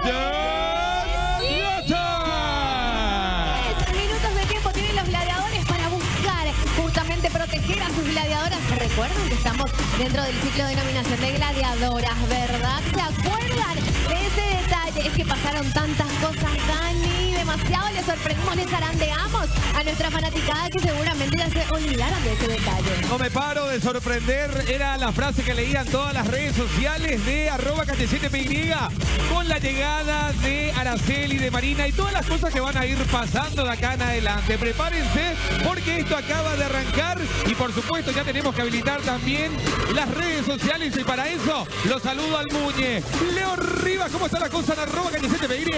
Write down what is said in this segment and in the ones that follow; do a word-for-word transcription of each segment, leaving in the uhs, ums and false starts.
Minutos de tiempo tienen los gladiadores para buscar justamente proteger a sus gladiadoras. Recuerden que estamos dentro del ciclo de nominación de gladiadoras, ¿verdad? ¿Se acuerdan de ese detalle? Es que pasaron tantas cosas, Dani. Demasiado les sorprendimos, les zarandeamos a nuestra fanaticada que seguramente ya se olvidaron de ese detalle. No me paro de sorprender, era la frase que leían todas las redes sociales de arroba calle siete P Y con la llegada de Araceli, de Marina y todas las cosas que van a ir pasando de acá en adelante. Prepárense porque esto acaba de arrancar y por supuesto ya tenemos que habilitar también las redes sociales y para eso los saludo al Muñe. Leo Rivas, ¿cómo está la cosa en arroba calle siete P Y?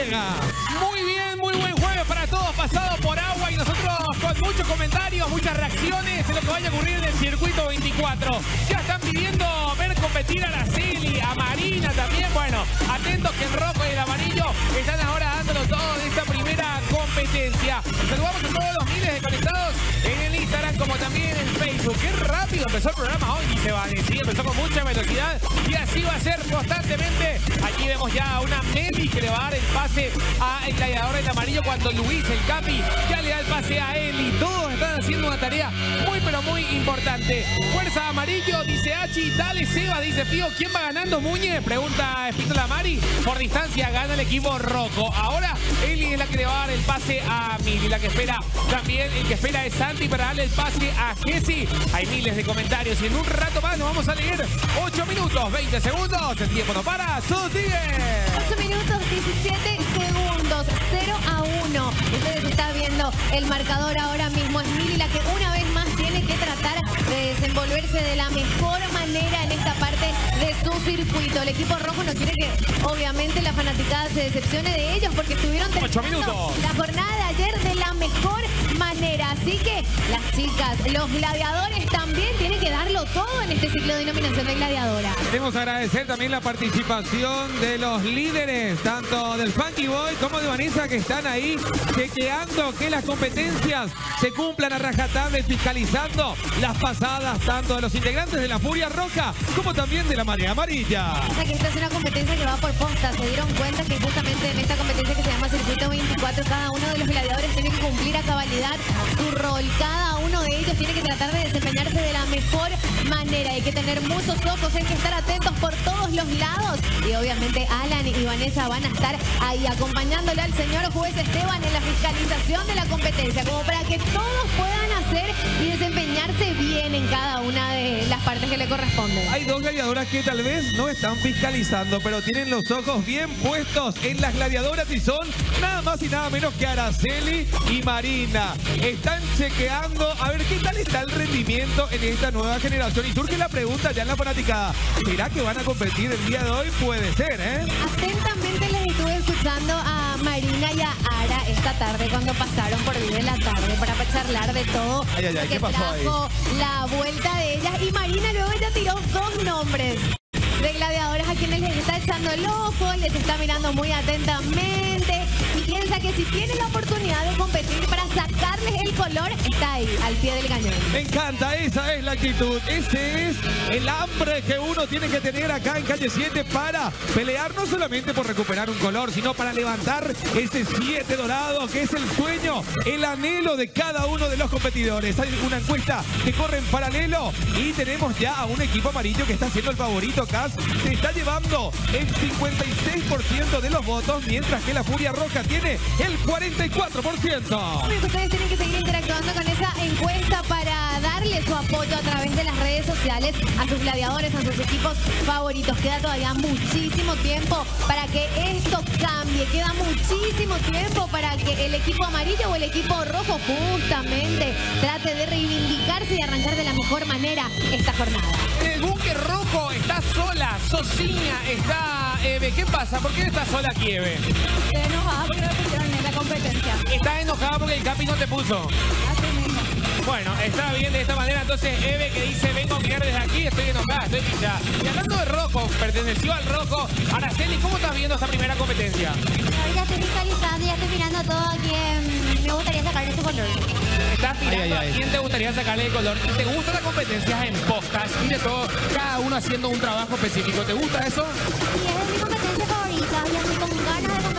Muy bien, muy buen jueves para todos, pasado por agua y nosotros con muchos comentarios, muchas reacciones de lo que vaya a ocurrir en el circuito veinticuatro. Ya están pidiendo ver competir a Araceli, a Marina también. Bueno, atentos que el rojo y el amarillo están ahora dándolo todo en esta primera competencia. Saludamos a todos los miles de conectados en el Instagram como también en Facebook. Qué rápido empezó el programa hoy, dice Vane. Sí, empezó con mucha velocidad y así va a ser constantemente. Aquí vemos ya a una Meli que le va a dar el pase a el gladiador en amarillo cuando Luis, el Capi, ya le da el pase a él y todos están haciendo una tarea muy pero muy importante. Fuerza amarillo, dice Hachi, dale Seba, dice Pío, ¿quién va ganando Muñe? Pregunta Espínola Mari, por distancia gana el equipo rojo. Ahora Eli es la que le va a dar el pase a Mili, la que espera también, el que espera es Santi para darle el pase a Jessy. Hay miles de comentarios y en un rato más nos vamos a leer ocho minutos, veinte segundos, el tiempo no para, todo sigue. ocho minutos, diecisiete segundos, cero a uno. Ustedes están viendo el marcador ahora mismo. Es Mili la que una vez más tiene que tratar de desenvolverse de la mejor manera en esta parte de su circuito. El equipo rojo no quiere que obviamente la fanaticada se decepcione de ellos porque estuvieron terminando la jornada de ayer de la mejor manera. Así que las chicas, los gladiadores también tienen que darlo todo en este ciclo de nominación de gladiadora. Queremos agradecer también la participación de los líderes, tanto del Funky Boy como de Vanessa, que están ahí chequeando que las competencias se cumplan a rajatabla, fiscalizando las pasadas tanto de los integrantes de la Furia Roja como también de la Marea Amarilla. O sea que esta es una competencia que va por posta. Se dieron cuenta que justamente en esta competencia que se llama Circuito veinticuatro, cada uno de los gladiadores tiene que cumplir a cabalidad su rol. Cada uno de ellos tiene que tratar de desempeñarse de la mejor manera. Hay que tener muchos ojos, hay que estar atentos por todos los lados. Y obviamente Alan y Vanessa van a estar ahí acompañándole al señor juez Esteban en la fiscalización de la competencia, como para que todos puedan hacer y desempeñarse bien en cada una de las partes que le corresponden. Hay dos gladiadoras que tal vez no están fiscalizando, pero tienen los ojos bien puestos en las gladiadoras y son nada más y nada menos que Araceli y Marina. Están chequeando a ver qué tal está el rendimiento en esta nueva generación. Y surge la pregunta ya en la fanaticada, ¿será que van a competir el día de hoy? Puede ser, ¿eh? Atentamente les estuve escuchando a Marina y a Ara esta tarde cuando pasaron por Vive la Tarde para charlar de todo. Ay, ay, ay, que ¿qué pasó trajo ahí? La vuelta de ellas. Y Marina luego ya tiró dos nombres de gladiadoras a quienes les está echando el ojo, les está mirando muy atentamente y piensa que si tiene la oportunidad de competir para sacarles el color, está ahí, al pie del cañón. Me encanta, esa es la actitud, ese es el hambre que uno tiene que tener acá en Calle siete para pelear no solamente por recuperar un color, sino para levantar ese siete dorado que es el sueño, el anhelo de cada uno de los competidores. Hay una encuesta que corre en paralelo y tenemos ya a un equipo amarillo que está siendo el favorito acá. Se está llevando el cincuenta y seis por ciento de los votos, mientras que la Furia Roja tiene el cuarenta y cuatro por ciento. Obvio que ustedes tienen que seguir interactuando con esa encuesta para darle su apoyo a través de las redes sociales a sus gladiadores, a sus equipos favoritos. Queda todavía muchísimo tiempo para que esto cambie. Queda muchísimo tiempo para que el equipo amarillo o el equipo rojo justamente trate de reivindicarse y arrancar de la mejor manera esta jornada. El búnker rojo está sola, Sociña está Eve. ¿Qué pasa? ¿Por qué está sola aquí, Eve? Estoy enojada porque me pusieron en la competencia. Estás enojada porque el Capi no te puso. Así mismo. Bueno, está bien de esta manera. Entonces, Eve que dice, vengo a mirar desde aquí, estoy enojada, estoy pillada. Y hablando de rojo, perteneció al rojo. Araceli, ¿cómo estás viendo esta primera competencia? Ya estoy fiscalizando, ya estoy mirando todo a quien me gustaría sacarle su color. Estás mirando Ay, ay, ay. a quién te gustaría sacarle el color. ¿Te gustan las competencias en postas y de todo, cada uno haciendo un trabajo específico? ¿Te gusta eso? Y es mi competencia favorita y estoy con ganas de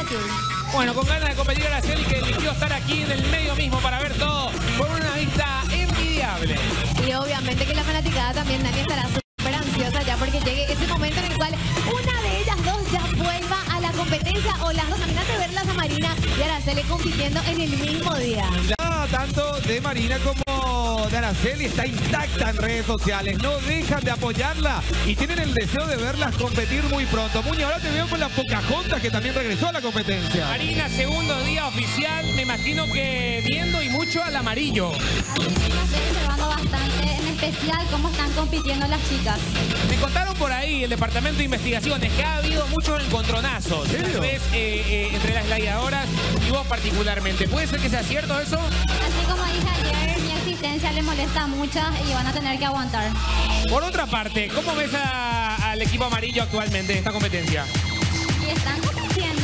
competir. Bueno, con ganas de competir Araceli, que eligió estar aquí en el medio mismo para ver todo con una vista envidiable. Y obviamente que la fanaticada también, Dani, estará súper ansiosa ya porque llegue ese momento en el cual una de ellas dos ya vuelva a la competencia o las dos. Imagínate verlas a Marina y Araceli compitiendo en el mismo día. Ya, tanto de Marina como de Araceli está intacta en redes sociales. No dejan de apoyarla y tienen el deseo de verlas competir muy pronto. Muñe, ahora te veo con la Pocahontas, que también regresó a la competencia. Marina, segundo día oficial, me imagino que viendo y mucho al amarillo. Aquí estoy observando bastante, en especial cómo están compitiendo las chicas. Me contaron por ahí el departamento de investigaciones que ha habido muchos encontronazos. ¿En serio? Tal vez eh, eh, entre las gladiadoras y vos particularmente. ¿Puede ser que sea cierto eso? Así como dije ayer, mi existencia les molesta a muchas y van a tener que aguantar. Por otra parte, ¿cómo ves a- al equipo amarillo actualmente en esta competencia? Y están compitiendo.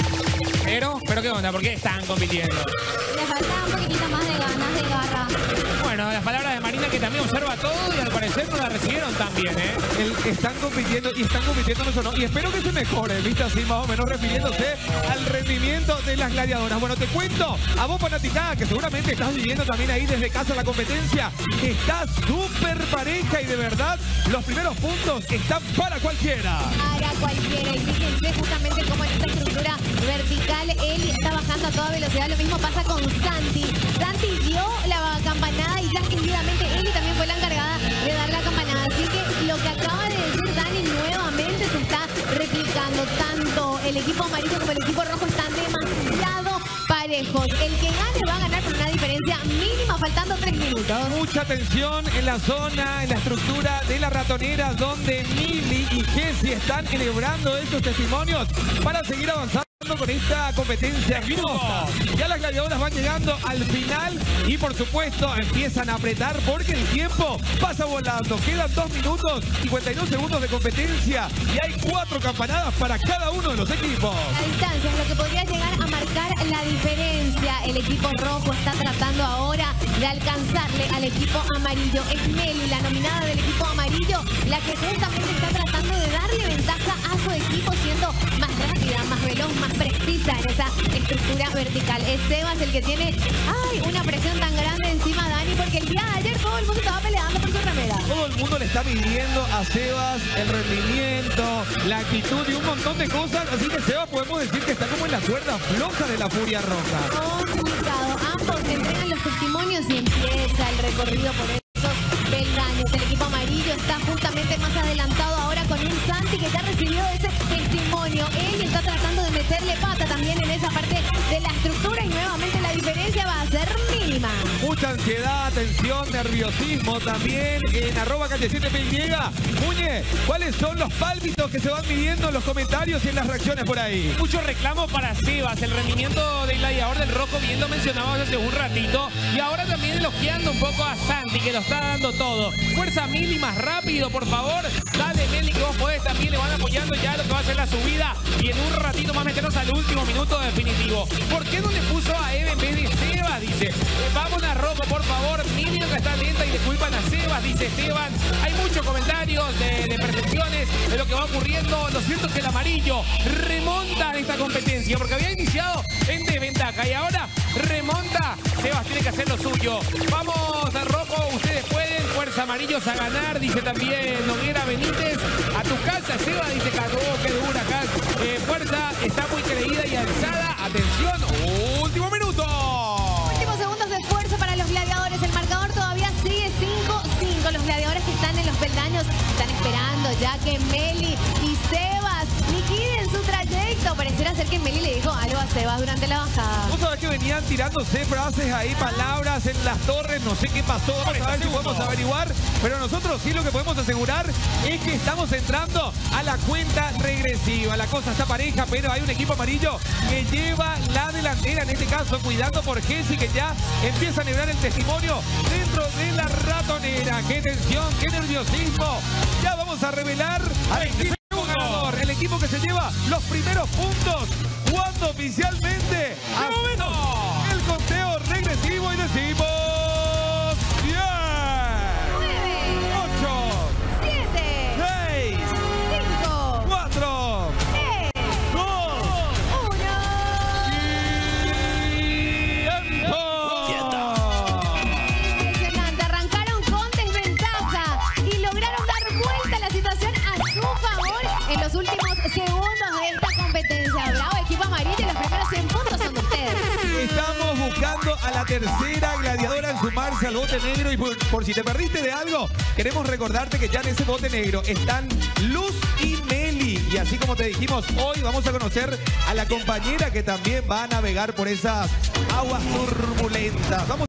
Pero, ¿pero qué onda? ¿Por qué están compitiendo? Les falta un poquitito más de ganas, de garra. Bueno, las palabras de Marina, que también observa todo y al parecer no la recibieron tan bien, ¿eh? El- están compitiendo y están compitiendo mucho, ¿no? Y espero que se mejore, ¿viste? Así más o menos refiriéndose al rendimiento de las gladiadoras. Bueno, te cuento, a vos fanaticada, que seguramente estás viviendo también ahí desde casa la competencia, está súper pareja y de verdad los primeros puntos están para cualquiera. Para cualquiera. Y fíjense justamente cómo en esta estructura vertical Eli está bajando a toda velocidad. Lo mismo pasa con Santi. Santi dio la campanada y ya seguidamente Eli también fue la encargada de dar la campanada. Así que lo que acaba de decir Dani nuevamente se está replicando. Tanto el equipo amarillo como el equipo rojo están demasiado parejos. El que gane va a ganar por una diferencia mínima, faltando tres minutos. Mucha tensión en la zona, en la estructura de la ratonera, donde Mili y Jessie están celebrando estos testimonios para seguir avanzando con esta competencia hermosa. Ya las gladiadoras van llegando al final y por supuesto empiezan a apretar porque el tiempo pasa volando. Quedan dos minutos, cincuenta y dos segundos de competencia y hay cuatro campanadas para cada uno de los equipos. La distancia es lo que podría llegar a marcar la diferencia. El equipo rojo está tratando ahora de alcanzarle al equipo amarillo. Es Meli, la nominada del equipo amarillo, la que justamente está tratando de darle ventaja a su equipo, siendo más rápida, más veloz, más precisa en esa estructura vertical. Es Sebas el que tiene ay, una presión tan grande encima, Dani, porque el día de ayer todo el mundo estaba peleando por su remera. Todo el mundo le está midiendo a Sebas el rendimiento, la actitud y un montón de cosas. Así que Sebas podemos decir que está como en la cuerda floja de la Furia Roja. Complicado. Ambos entregan los testimonios y empieza el recorrido por esos peldaños. El equipo amarillo está justamente más adelantado ahora con un Santi que ya recibió ese testimonio. Él está tratando de meterle pata también en esa parte de la estructura y nuevamente la diferencia va a ser mínima. Mucha ansiedad, tensión, nerviosismo también en arroba calle siete P Y. Muñe, ¿cuáles son los pálpitos que se van midiendo en los comentarios y en las reacciones por ahí? Mucho reclamo para Sebas, el rendimiento del gladiador del rojo, bien lo mencionábamos hace un ratito. Y ahora también elogiando un poco a Santi, que lo está dando todo. Fuerza Mili, más rápido, por favor. Dale, Meli, que vos podés. También le van apoyando ya lo que va a ser la subida. Y en un ratito más meternos al último minuto definitivo. ¿Por qué no le puso a Eve en vez de Sebas? Dice, eh, vamos a rojo, por favor. Mili que está lenta y le culpan a Sebas, dice Esteban. Hay muchos comentarios de, de percepciones de lo que va ocurriendo. Lo cierto es que el amarillo remonta en esta competencia porque había iniciado en desventaja y ahora remonta. Sebas tiene que hacer lo suyo. Vamos al rojo, ustedes pueden. Fuerza amarillos a ganar, dice también Noguera Benítez. A tu casa, Sebas, dice Cagó, qué dura acá. Eh, fuerza está muy creída y alzada. Atención, último minuto. Últimos segundos de fuerza para los gladiadores. El marcador todavía sigue cinco cinco. Los gladiadores que están en los peldaños están esperando ya que Meli y Sebas liquiden su trayecto. Pareciera ser que Meli le dijo algo a Sebas durante la bajada. Vos sabés que venían tirándose frases ahí, palabras en las torres, no sé qué pasó, vamos a ver si podemos averiguar, pero nosotros sí lo que podemos asegurar es que estamos entrando a la cuenta regresiva. La cosa está pareja, pero hay un equipo amarillo que lleva la delantera, en este caso cuidando por Jessie, que ya empieza a nebrar el testimonio dentro de la ratonera. ¡Qué tensión, qué nerviosismo! Ya vamos a revelar al equipo ganador, el equipo que se lleva los primeros puntos, cuando oficialmente hacemos el conteo regresivo y decimos diez, nueve, ocho, siete, seis, cinco, cuatro, tres, dos, uno. a la tercera gladiadora en sumarse al bote negro. Y por, por si te perdiste de algo, queremos recordarte que ya en ese bote negro están Luz y Meli. Y así como te dijimos, hoy vamos a conocer a la compañera que también va a navegar por esas aguas turbulentas. Vamos